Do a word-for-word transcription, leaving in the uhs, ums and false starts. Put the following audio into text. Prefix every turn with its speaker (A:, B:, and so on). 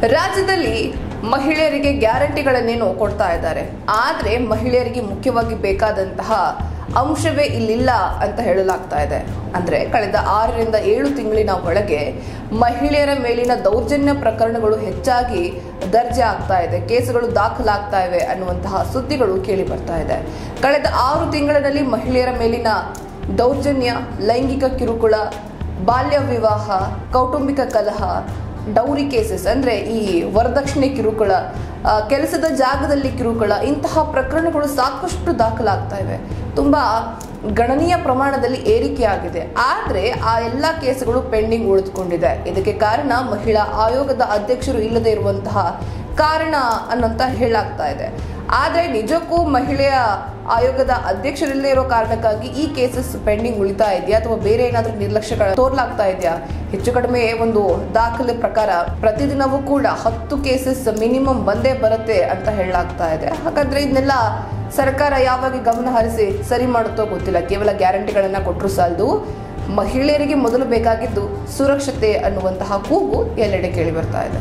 A: ರಾಜ್ಯದಲ್ಲಿ ಮಹಿಳೆಯರಿಗೆ ಗ್ಯಾರಂಟಿಗಳನ್ನೇನೋ ಕೊಡ್ತಾ ಇದ್ದಾರೆ. ಆದರೆ ಮಹಿಳೆಯರಿಗೆ ಮುಖ್ಯವಾಗಿ ಬೇಕಾದಂತಹ ಅಂಶವೇ ಇಲ್ಲಿಲ್ಲ ಅಂತ ಹೇಳಲಾಗ್ತಾ ಇದೆ. ಅಂದ್ರೆ ಕಳೆದ ಆರರಿಂದ ಏಳು ತಿಂಗಳಿನ ಒಳಗೆ ಮಹಿಳೆಯರ ಮೇಲಿನ ದೌರ್ಜನ್ಯ ಪ್ರಕರಣಗಳು ಹೆಚ್ಚಾಗಿ ದರ್ಜೆ ಆಗ್ತಾ ಇದೆ, ಕೇಸುಗಳು ದಾಖಲಾಗ್ತಾ ಇವೆ ಅನ್ನುವಂತಹ ಸುದ್ದಿಗಳು ಕೇಳಿ ಬರ್ತಾ ಇದೆ. ಕಳೆದ ಆರು ತಿಂಗಳಲ್ಲಿ ಮಹಿಳೆಯರ ಮೇಲಿನ ದೌರ್ಜನ್ಯ, ಲೈಂಗಿಕ ಕಿರುಕುಳ, ಬಾಲ್ಯ ವಿವಾಹ, ಕೌಟುಂಬಿಕ ಕಲಹ, ಡೌರಿ ಕೇಸಸ್ ಅಂದ್ರೆ ಈ ವರದಕ್ಷಿಣೆ ಕಿರುಕುಳ, ಕೆಲಸದ ಜಾಗದಲ್ಲಿ ಕಿರುಕುಳ, ಇಂತಹ ಪ್ರಕರಣಗಳು ಸಾಕಷ್ಟು ದಾಖಲಾಗ್ತಾ ಇವೆ. ತುಂಬಾ ಗಣನೀಯ ಪ್ರಮಾಣದಲ್ಲಿ ಏರಿಕೆ ಆಗಿದೆ. ಆದರೆ ಆ ಎಲ್ಲ ಕೇಸುಗಳು ಪೆಂಡಿಂಗ್ ಉಳಿದುಕೊಂಡಿದೆ. ಇದಕ್ಕೆ ಕಾರಣ ಮಹಿಳಾ ಆಯೋಗದ ಅಧ್ಯಕ್ಷರು ಇಲ್ಲದೆ ಇರುವಂತಹ ಕಾರಣ ಅನ್ನಂತ ಹೇಳಲಾಗ್ತಾ ಇದೆ. ಆದರೆ ನಿಜಕ್ಕೂ ಮಹಿಳೆಯ ಆಯೋಗದ ಅಧ್ಯಕ್ಷರಿಲ್ಲದೆ ಇರೋ ಕಾರಣಕ್ಕಾಗಿ ಈ ಕೇಸಸ್ ಪೆಂಡಿಂಗ್ ಉಳಿತಾ ಇದೆಯಾ ಅಥವಾ ಬೇರೆ ಏನಾದರೂ ನಿರ್ಲಕ್ಷ್ಯ ತೋರ್ಲಾಗ್ತಾ ಇದೆಯಾ? ಹೆಚ್ಚು ಕಡಿಮೆ ಒಂದು ದಾಖಲೆ ಪ್ರಕಾರ ಪ್ರತಿದಿನವೂ ಕೂಡ ಹತ್ತು ಕೇಸಸ್ ಮಿನಿಮಮ್ ಬಂದೇ ಬರುತ್ತೆ ಅಂತ ಹೇಳಲಾಗ್ತಾ ಇದೆ. ಹಾಗಾದ್ರೆ ಇದನ್ನೆಲ್ಲ ಸರ್ಕಾರ ಯಾವಾಗ ಗಮನ ಹರಿಸಿ ಸರಿ ಮಾಡುತ್ತೋ ಗೊತ್ತಿಲ್ಲ. ಕೇವಲ ಗ್ಯಾರಂಟಿಗಳನ್ನ ಕೊಟ್ಟರು ಸಾಲದು. ಮಹಿಳೆಯರಿಗೆ ಮೊದಲು ಬೇಕಾಗಿದ್ದು ಸುರಕ್ಷತೆ ಅನ್ನುವಂತಹ ಕೂಗು ಎಲ್ಲೆಡೆ ಕೇಳಿ ಬರ್ತಾ ಇದೆ.